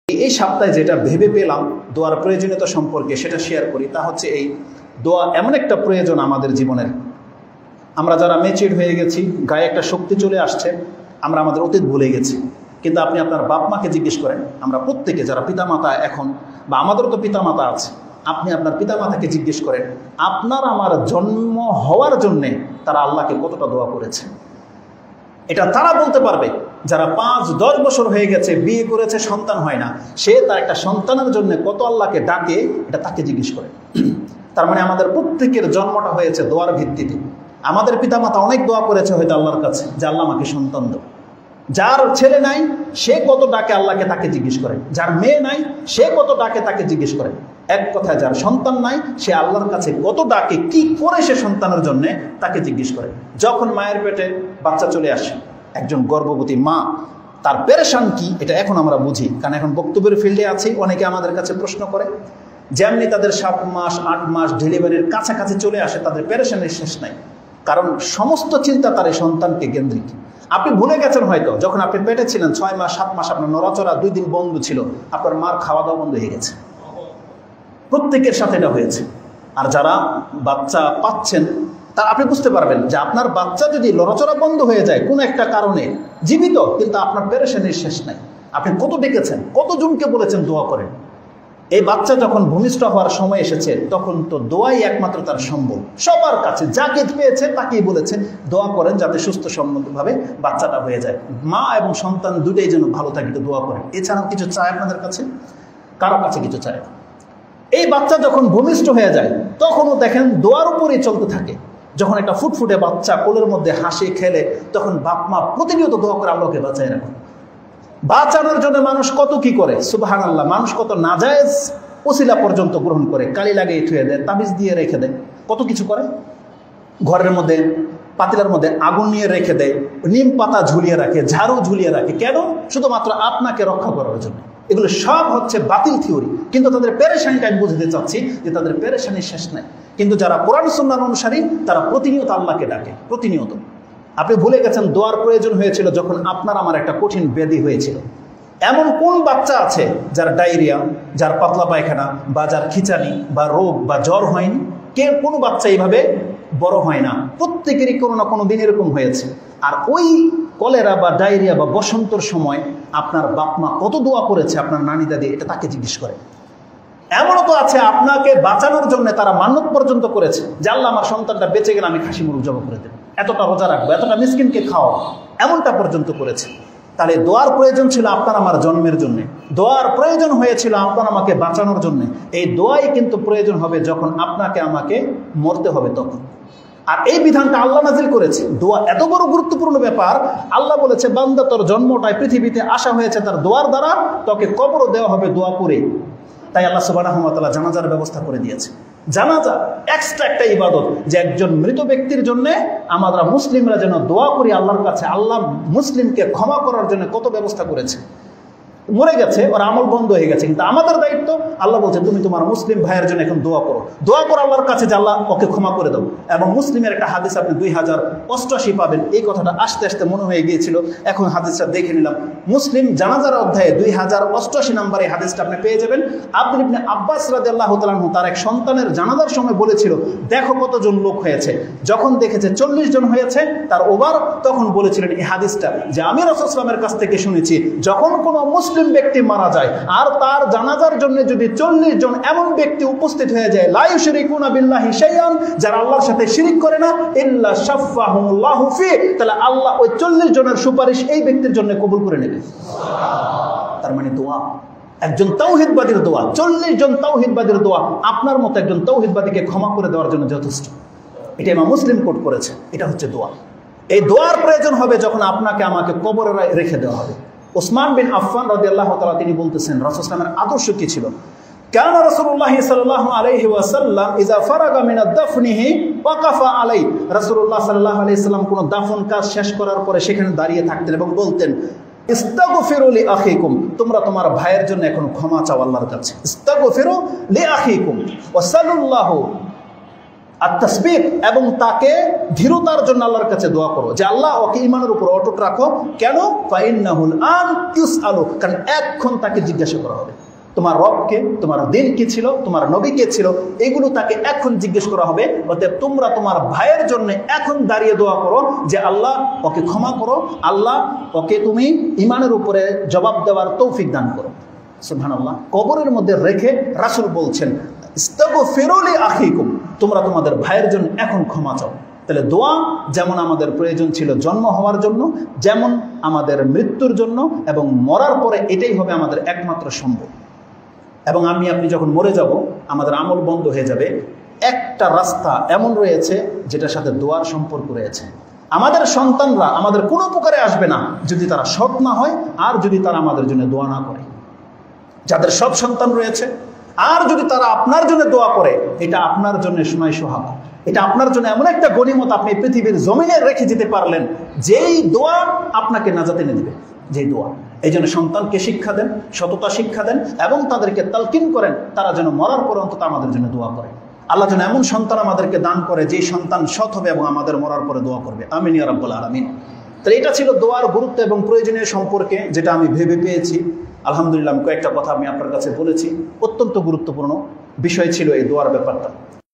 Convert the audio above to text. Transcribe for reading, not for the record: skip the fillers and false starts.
এই সপ্তাহে যেটা ভেবে পেলাম দোয়ার প্রয়োজনীয়তা সম্পর্কে সেটা শেয়ার করি। তা হচ্ছে এই দোয়া এমন একটা প্রয়োজন আমাদের জীবনের। আমরা যারা ম্যাচিউরড হয়ে গেছি, গায়ে একটা শক্তি চলে আসছে, আমরা আমাদের অতীত ভুলে গেছি। কিন্তু আপনি আপনার বাপ মাকে জিজ্ঞেস করেন, আমরা প্রত্যেকে যারা পিতামাতা এখন, বা আমাদেরও তো পিতামাতা আছে, আপনি আপনার পিতামাতাকে জিজ্ঞেস করেন আপনার আমার জন্ম হওয়ার জন্যে তারা আল্লাহকে কতটা দোয়া করেছে। এটা তারা বলতে পারবে যারা 5-10 বছর হয়ে গেছে, বিয়ে করেছে, সন্তান হয় না, সে তার একটা সন্তানের জন্য কত আল্লাহকে ডাকে, এটা তাকে জিজ্ঞেস করে। তার মানে আমাদের প্রত্যেকের জন্মটা হয়েছে দোয়ার ভিত্তিতে। আমাদের পিতামাতা অনেক দোয়া করেছে হয়তো আল্লাহর কাছে যে আল্লাহ আমাকে সন্তান দাও। যার ছেলে নাই সে কত ডাকে আল্লাহকে, তাকে জিজ্ঞেস করে। যার মেয়ে নাই সে কত ডাকে, তাকে জিজ্ঞেস করে। এক কথায় যার সন্তান নাই সে আল্লাহর কাছে কত ডাকে, কি করে সে সন্তানের জন্য, তাকে জিজ্ঞেস করে। যখন মায়ের পেটে বাচ্চা চলে আসে, একজন গর্ভবতী মা তার পেরেশান কি, এটা এখন আমরা বুঝি, কারণ এখন বক্তব্যের ফিল্ডে আছি। অনেকে আমাদের কাছে প্রশ্ন করে, যেমনি তাদের 7 মাস 8 মাস ডেলিভারির কাছাকাছি চলে আসে, তাদের পেরেশানির শেষ নাই, কারণ সমস্ত চিন্তা তার এই সন্তানকে কেন্দ্রিক। আপনি ভুলে গেছেন হয়তো যখন আপনি পেটে ছিলেন 6 মাস 7 মাস আপনার নড়াচড়া 2 দিন বন্ধ ছিল, আপনার মার খাওয়া দাওয়া বন্ধ হয়ে গেছে। প্রত্যেকের সাথে এটা হয়েছে। আর যারা বাচ্চা পাচ্ছেন তা আপনি বুঝতে পারবেন যে আপনার বাচ্চা যদি লড়াচড়া বন্ধ হয়ে যায় কোনো একটা কারণে, জীবিত কিন্তু আপনার পেরেশানির শেষ নাই। আপনি কত ডেকেছেন, কতজনকে বলেছেন দোয়া করেন। এই বাচ্চা যখন ভূমিষ্ঠ হওয়ার সময় এসেছে তখন তো দোয়াই একমাত্র তার সম্ভব। সবার কাছে যাকে পেয়েছে তাকেই বলেছে দোয়া করেন যাতে সুস্থ সম্মতভাবে বাচ্চাটা হয়ে যায়। মা এবং সন্তান দুটোই যেন ভালো থাকে, তো দোয়া করেন। এছাড়াও কিছু চায় আপনাদের কাছে? কারো কাছে কিছু চায় না। এই বাচ্চা যখন ভূমিষ্ঠ হয়ে যায় তখনও দেখেন দোয়ার উপরেই চলতে থাকে। যখন একটা ফুটফুটে বাচ্চা কোলের মধ্যে হাসি খেলে তখন বাপ মা প্রতিনিয়ত দোয়া করে আল্লাহকে বাঁচায় রাখুন। বাঁচানোর জন্য মানুষ কত কি করে, সুবহানাল্লাহ। মানুষ কত নাজায়েজ ওসিলা পর্যন্ত গ্রহণ করে, কালি লাগিয়ে থুয়ে দেয়, তাবিজ দিয়ে রেখে দেয়, কত কিছু করে। ঘরের মধ্যে পাতিলার মধ্যে আগুন নিয়ে রেখে দেয়, নিম পাতা ঝুলিয়ে রাখে, ঝাড়ু ঝুলিয়ে রাখে। কেন? শুধুমাত্র আপনাকে রক্ষা করার জন্য। এগুলো সব হচ্ছে বাতিল থিওরি। কিন্তু তাদের পেরেশানিটা আমি বুঝতে চাচ্ছি যে তাদের পেরেশানির শেষ নাই। কিন্তু যারা কোরআন সুন্নাহর অনুসারী তারা প্রতিনিয়ত আল্লাহকে ডাকে, প্রতিনিয়ত। আপনি ভুলে গেছেন দোয়ার প্রয়োজন হয়েছিল যখন আপনার আমার একটা কঠিন ব্যাধি হয়েছিল। এমন কোন বাচ্চা আছে যার ডায়রিয়া, যার পাতলা পায়খানা, বা যার খিঁচানি বা রোগ বা জ্বর হয়নি? কোনো বাচ্চা এইভাবে বড় হয় না। প্রত্যেকেরই কোনো না কোনো দিন এরকম হয়েছে। আর ওই কলেরা বা ডায়রিয়া বা বসন্তর সময় আপনার বাপ মা কত দোয়া করেছে, আপনার নানি দাদি, এটা তাকে জিজ্ঞেস করে। এমনও তো আছে আপনাকে বাঁচানোর জন্য তারা মান্নত পর্যন্ত করেছে যে আল্লাহ আমার সন্তানটা বেঁচে গেলে আমি খাসি মুরগ জবাই করে দেব, এতটা রোজা রাখবো, এতটা মিসকিনকে খাওয়াবো, এমনটা পর্যন্ত করেছে। তাহলে দোয়ার প্রয়োজন ছিল আপনার আমার জন্মের জন্য, দোয়ার প্রয়োজন হয়েছিল আপনার আমাকে বাঁচানোর জন্য। এই দোয়াই কিন্তু প্রয়োজন হবে যখন আপনাকে আমাকে মরতে হবে তখন। আর এই বিধানটা আল্লাহ নাজিল করেছে। দোয়া এত বড় গুরুত্বপূর্ণ ব্যাপার। আল্লাহ বলেছে বান্দা তোর জন্মটাই পৃথিবীতে আসা হয়েছে তার দোয়ার দ্বারা, তোকে কবরও দেওয়া হবে দোয়া করে। তাই আল্লাহ সুবহানাহু ওয়া তাআলা জানাজার ব্যবস্থা করে দিয়েছে। জানাজা এক্সট্রা একটা ইবাদত, যে একজন মৃত ব্যক্তির জন্য আমরা মুসলিমরা যেন দোয়া করি আল্লাহর কাছে। আল্লাহ মুসলিমকে ক্ষমা করার জন্য কত ব্যবস্থা করেছে। মরে গেছে, ওর আমল বন্ধ হয়ে গেছে, কিন্তু আমাদের দায়িত্ব, আল্লাহ বলছে তুমি তোমার মুসলিম ভাইয়ের জন্য এখন দোয়া করো, দোয়া করো আল্লাহর কাছে যে আল্লাহ ওকে ক্ষমা করে দাও। এবং মুসলিমের একটা হাদিস আপনি 2088 পাবেন। এই কথাটা আস্তে আস্তে মনে হয়ে গিয়েছিল, এখন হাদিসটা দেখে নিলাম। মুসলিম জানাজার অধ্যায়ে 2088 নম্বরে হাদিসটা আপনি পেয়ে যাবেন। আব্দুল ইবনে আব্বাস রাদিয়াল্লাহু তাআলা আনহু তার এক সন্তানের জানাজার সময় বলেছিল দেখো কতজন লোক হয়েছে। যখন দেখেছে 40 জন হয়েছে তার ওভার, তখন বলেছিলেন এই হাদিসটা যে আমি রাসূল সাল্লাল্লাহু আলাইহি ওয়াসাল্লামের কাছ থেকে শুনেছি, যখন কোনো মুসলিম ব্যক্তি মারা যায় আর তার জানাজার জন্য যদি 40 জন এমন ব্যক্তি উপস্থিত হয়ে যায়, লা ইউশরিকুনা বিল্লাহি শাইআন, যারা আল্লাহর সাথে শিরক করে না, ইল্লা শাফাহুমুল্লাহু ফি, তাহলে আল্লাহ ওই 40 জনের সুপারিশ এই ব্যক্তির জন্য কবুল করে নেবে। তার মানে দোয়া একজন তাওহীদবাদীর দোয়া, 40 জন তাওহীদবাদীর দোয়া আপনার মতো একজন তাওহীদবাদীকে ক্ষমা করে দেওয়ার জন্য যথেষ্ট। এটা ইমাম মুসলিম কোট করেছে। এটা হচ্ছে দোয়া। এই দোয়ার প্রয়োজন হবে যখন আপনাকে আমাকে কবরে রেখে দেওয়া হবে। ওসমান বিন আফফান রাদিয়াল্লাহু তাআলা তিনি বলতেছেন রাসূল সাল্লাল্লাহু আলাইহি ওয়াসাল্লামের আদর্শ কি ছিল? কানা রাসূলুল্লাহ সাল্লাল্লাহু আলাইহি ওয়াসাল্লাম ইযা ফারাগা মিন আদ-দাফনিহি ওয়াকাফা আলাই। রাসূলুল্লাহ সাল্লাল্লাহু আলাইহি ওয়াসাল্লাম কোন দাফন কাজ শেষ করার পরে সেখানে দাঁড়িয়ে থাকতেন এবং বলতেন ইস্তাগফিরু লি আখিকুম, তোমরা তোমার ভাইয়ের জন্য এখন ক্ষমা চাও আল্লাহর কাছে। ইস্তাগফিরু লি আখিকুম ওয়াসাল্লাল্লাহু আর তাসবির, এবং তাকে ধীরতার জন্য আল্লাহর কাছে দোয়া করো যে আল্লাহ ওকে ঈমানের উপর অটুট রাখো। কেন? ফাইন্নাহুল আন ইউসআলু, কারণ এখন তাকে জিজ্ঞাসা করা হবে তোমার রবকে, তোমার দিন কি ছিল, তোমার নবী কে ছিল, এগুলো তাকে এখন জিজ্ঞেস করা হবে। অতএব তোমরা তোমার ভাইয়ের জন্য এখন দাঁড়িয়ে দোয়া করো যে আল্লাহ ওকে ক্ষমা করো, আল্লাহ ওকে তুমি ঈমানের উপরে জবাব দেওয়ার তৌফিক দান করো। সুবহানাল্লাহ। কবরের মধ্যে রেখে রাসূল বলছেন ইস্তাগফিরু লি আখিকুম, তোমরা তোমাদের ভাইয়ের জন্য এখন ক্ষমা চাও। তাহলে দোয়া যেমন আমাদের প্রয়োজন ছিল জন্ম হওয়ার জন্য, যেমন আমাদের মৃত্যুর জন্য, এবং মরার পরে এটাই হবে আমাদের একমাত্র সম্ভব। এবং আপনি যখন মরে যাব আমাদের আমল বন্ধ হয়ে যাবে। একটা রাস্তা এমন রয়েছে যেটার সাথে দোয়ার সম্পর্ক রয়েছে। আমাদের সন্তানরা আমাদের কোনো উপকারে আসবে না যদি তারা সৎ না হয়, আর যদি তারা আমাদের জন্য দোয়া না করে। যাদের সব সন্তান রয়েছে আর যদি তারা আপনার জন্য দোয়া করে, এটা আপনার জন্য সোনায় সোহাগা, এটা আপনার জন্য এমন একটা গনিমত আপনি পৃথিবীর জমিনে রেখে যেতে পারলেন, যেই দোয়া আপনাকে নাজাত এনে দিবে, যেই দোয়া। এই জন্য সন্তানকে শিক্ষা দেন, সততা শিক্ষা দেন, এবং তাদেরকে তালকিন করেন তারা যেন মরার পর অন্তত আমাদের জন্য দোয়া করে। আল্লাহ যেন এমন সন্তান আমাদেরকে দান করে যে সন্তান সৎ হবে এবং আমাদের মরার পরে দোয়া করবে। আমিন ইয়া রাব্বুল আলামিন। তাহলে এটা ছিল দোয়ার গুরুত্ব এবং প্রয়োজনীয় সম্পর্কে যেটা আমি ভেবে পেয়েছি। আলহামদুলিল্লাহ, কয়েকটা কথা আমি আপনার কাছে বলেছি। অত্যন্ত গুরুত্বপূর্ণ বিষয় ছিল এই দোয়ার ব্যাপারটা।